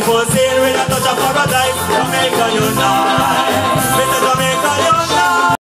beautiful scene with a touch of paradise. Jamaica unite.